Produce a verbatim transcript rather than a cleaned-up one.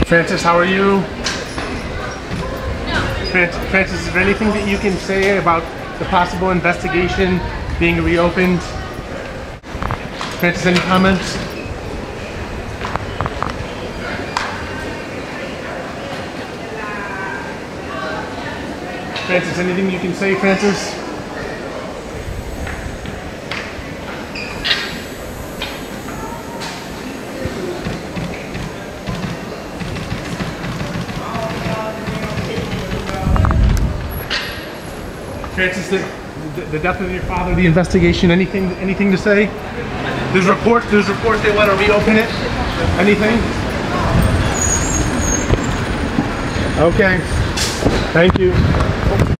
Francis, how are you? Francis, Francis, is there anything that you can say about the possible investigation being reopened? Francis, any comments? Francis, anything you can say, Francis? Francis, the, the, the death of your father, the investigation, anything anything to say? There's reports, there's reports they want to reopen it. Anything? Okay. Thank you.